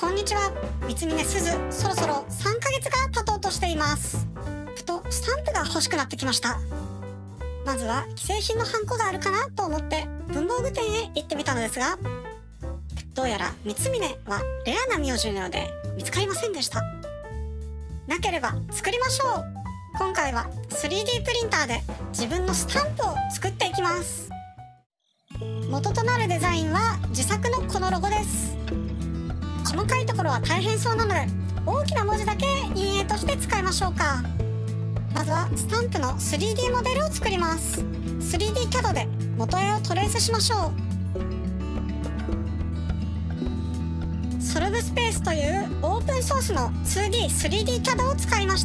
こんにちは、三峰すず。そろそろ3ヶ月が経とうとしています。ふとスタンプが欲しくなってきました。まずは既製品のハンコがあるかなと思って文房具店へ行ってみたのですが、どうやら三峰はレアな名字のようで見つかりませんでした。なければ作りましょう。今回は 3D プリンターで自分のスタンプを作っていきます。元となるデザインは自作のこのロゴです。細かいところは大変そうなので大きな文字だけ陰影として使いましょうか。まずはスタンプの 3D モデルを作ります。 3D キャドで元絵をトレースしましょう。ソルブスペースというオープンソースの 2D、3D キャドを使いました。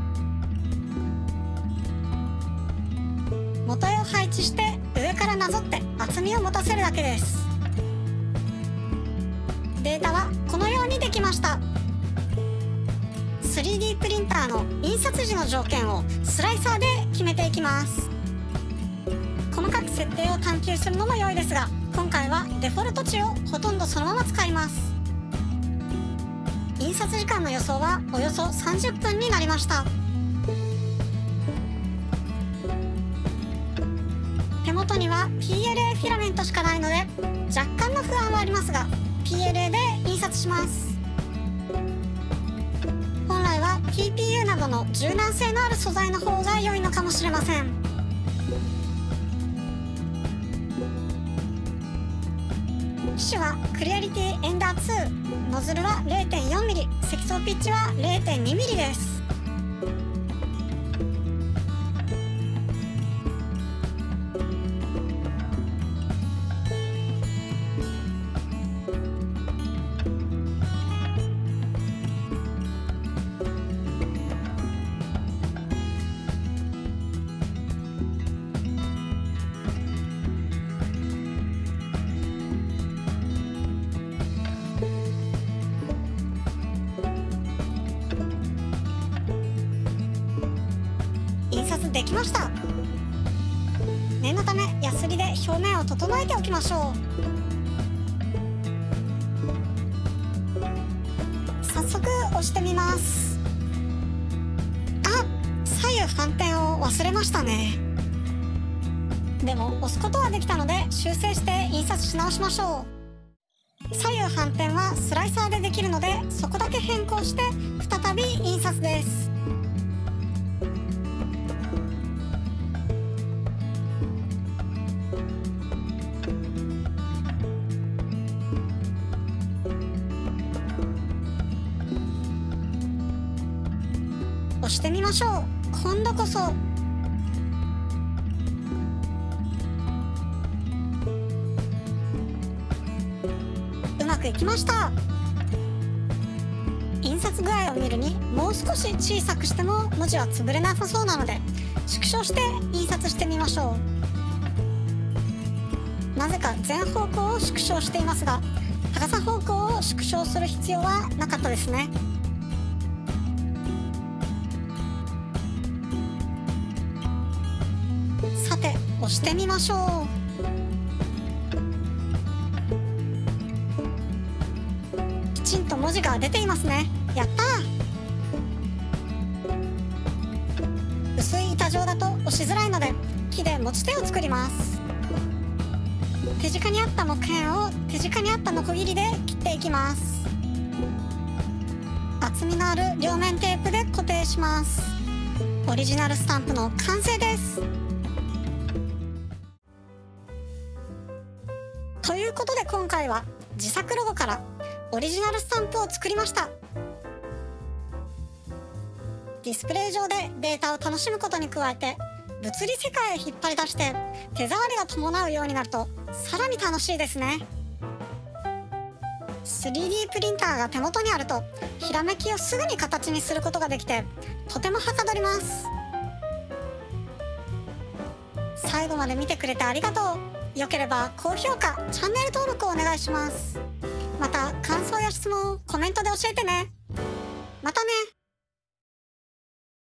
元絵を配置して上からなぞって厚みを持たせるだけです。データはこのようにできました。 3D プリンターの印刷時の条件をスライサーで決めていきます。細かく設定を探求するのも良いですが、今回はデフォルト値をほとんどそのまま使います。印刷時間の予想はおよそ30分になりました。手元には PLA フィラメントしかないので若干の不安はありますが PLA で印刷します。本来は TPU などの柔軟性のある素材の方が良いのかもしれません。機種はクリアリティエンダー2、ノズルは 0.4mm、積層ピッチは 0.2mm です。印刷できました。念のためヤスリで表面を整えておきましょう。早速押してみます。あ、左右反転を忘れましたね。でも押すことはできたので修正して印刷し直しましょう。左右反転はスライサーでできるのでそこだけ変更して再び印刷です。押してみましょう。今度こそ。うまくいきました。印刷具合を見るにもう少し小さくしても文字は潰れなさそうなので縮小して印刷してみましょう。なぜか全方向を縮小していますが高さ方向を縮小する必要はなかったですね。さて押してみましょう。きちんと文字が出ていますね。やったー。薄い板状だと押しづらいので木で持ち手を作ります。手近にあった木片を手近にあったノコギリで切っていきます。厚みのある両面テープで固定します。オリジナルスタンプの完成です。ということで今回は自作ロゴからオリジナルスタンプを作りました。ディスプレイ上でデータを楽しむことに加えて物理世界へ引っ張り出して手触りが伴うようになるとさらに楽しいですね。 3D プリンターが手元にあるとひらめきをすぐに形にすることができてとてもはかどります。最後まで見てくれてありがとう。よければ高評価、チャンネル登録をお願いします。また感想や質問をコメントで教えてね。またね。